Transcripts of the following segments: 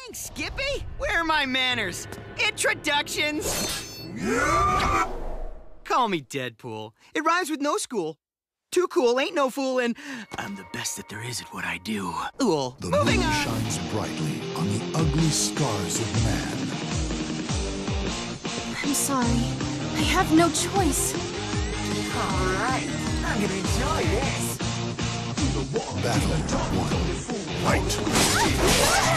Thanks, Skippy. Where are my manners? Introductions. Call me Deadpool. It rhymes with no school. Too cool, ain't no fool, and I'm the best that there is at what I do. Cool. The Moving moon on. shines brightly on the ugly scars of man. I'm sorry. I have no choice. All right, I'm gonna enjoy this. Battle 1. Fight.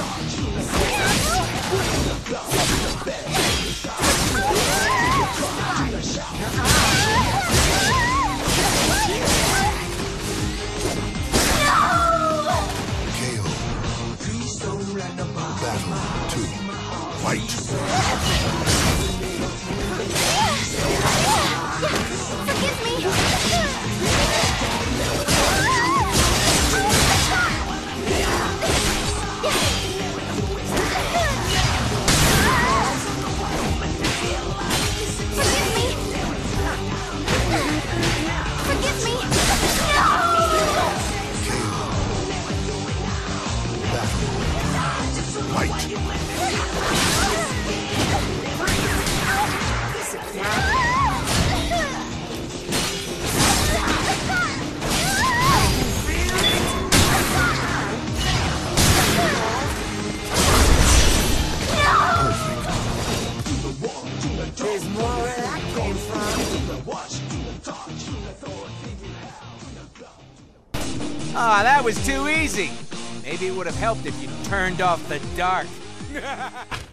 KO. Battle 2. Fight. Forgive me! Forgive me! There's more where that came from. Ah, that was too easy. Maybe it would have helped if you turned off the dark.